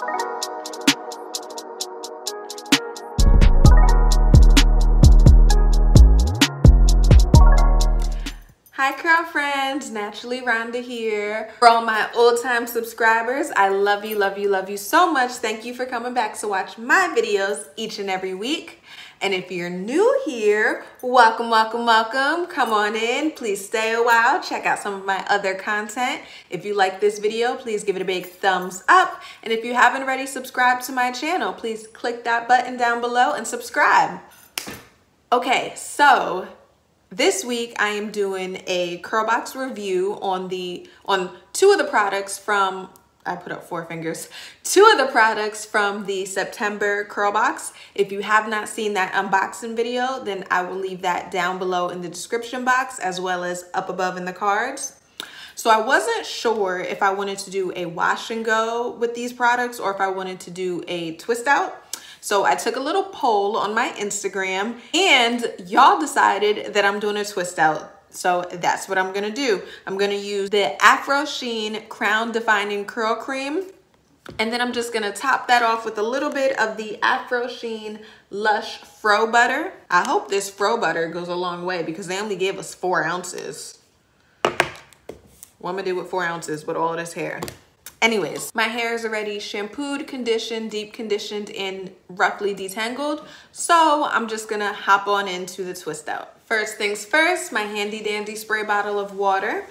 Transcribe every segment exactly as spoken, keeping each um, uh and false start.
Hi curl friends, Naturally Rhonda here. For all my old time subscribers, I love you, love you, love you so much. Thank you for coming back to watch my videos each and every week. And if you're new here, welcome, welcome, welcome. Come on in, please stay a while, check out some of my other content. If you like this video, please give it a big thumbs up. And if you haven't already subscribed to my channel, please click that button down below and subscribe. Okay, so this week I am doing a Curlbox review on the on two of the products from, I put up four fingers, two of the products from the September Curlbox. If you have not seen that unboxing video, then I will leave that down below in the description box as well as up above in the cards. So I wasn't sure if I wanted to do a wash and go with these products or if I wanted to do a twist out. So I took a little poll on my Instagram and y'all decided that I'm doing a twist out. So that's what I'm gonna do. I'm gonna use the Afro Sheen Crown Defining Curl Cream. And then I'm just gonna top that off with a little bit of the Afro Sheen Lush Fro Butter. I hope this Fro Butter goes a long way because they only gave us four ounces. What am I gonna do with four ounces with all this hair? Anyways, my hair is already shampooed, conditioned, deep conditioned, and roughly detangled. So I'm just gonna hop on into the twist out. First things first, my handy dandy spray bottle of water.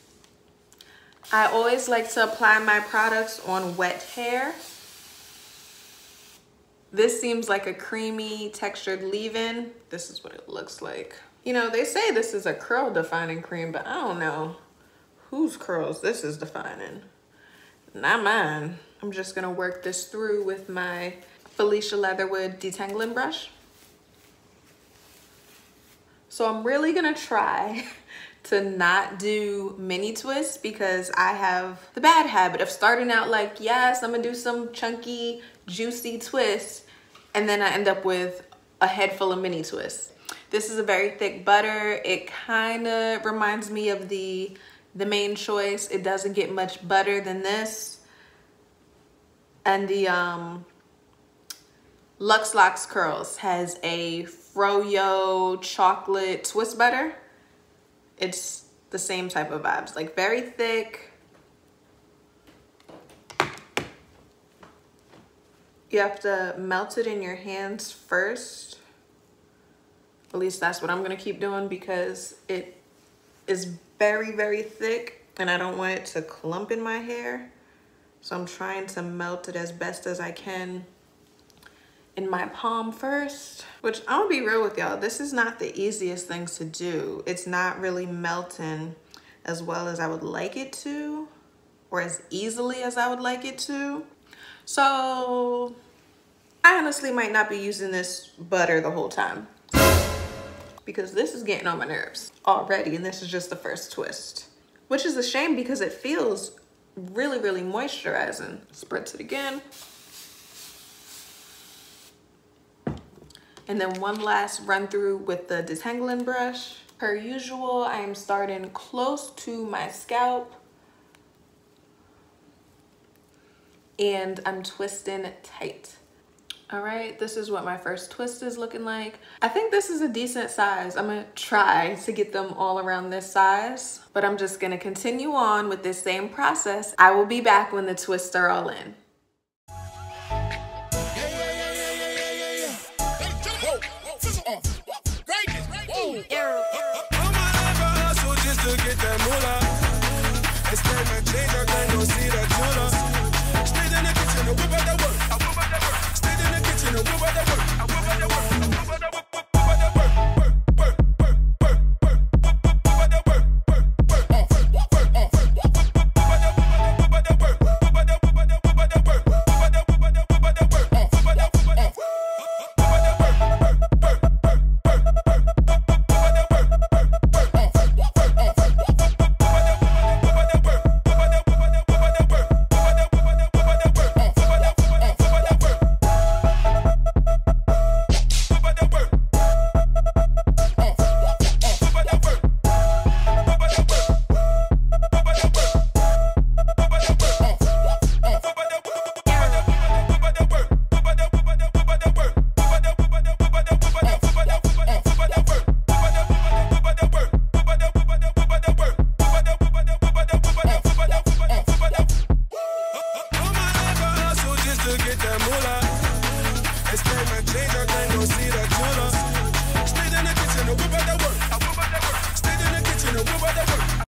I always like to apply my products on wet hair. This seems like a creamy textured leave-in. This is what it looks like. You know, they say this is a curl defining cream, but I don't know whose curls this is defining. Not mine. I'm just gonna work this through with my Felicia Leatherwood detangling brush. So I'm really gonna try to not do mini twists because I have the bad habit of starting out like, yes, I'm gonna do some chunky, juicy twists, and then I end up with a head full of mini twists. This is a very thick butter. It kind of reminds me of the The Main Choice. It doesn't get much butter than this. And the um, Lux Locks Curls has a Froyo chocolate twist butter. It's the same type of vibes, like very thick. You have to melt it in your hands first. At least that's what I'm gonna keep doing because it is very, very thick and I don't want it to clump in my hair. So I'm trying to melt it as best as I can in my palm first, which I'm gonna be real with y'all, this is not the easiest things to do. It's not really melting as well as I would like it to, or as easily as I would like it to. So I honestly might not be using this butter the whole time because this is getting on my nerves already, and this is just the first twist, which is a shame because it feels really, really moisturizing. Spritz it again. And then one last run through with the detangling brush. Per usual, I am starting close to my scalp and I'm twisting tight. All right, this is what my first twist is looking like. I think this is a decent size. I'm gonna try to get them all around this size, but I'm just gonna continue on with this same process. I will be back when the twists are all in. get that moolah. I spend my change, I can't go see that jeweler. Stayed in the kitchen, I whip out that work. Stayed in the kitchen, I whip out that work.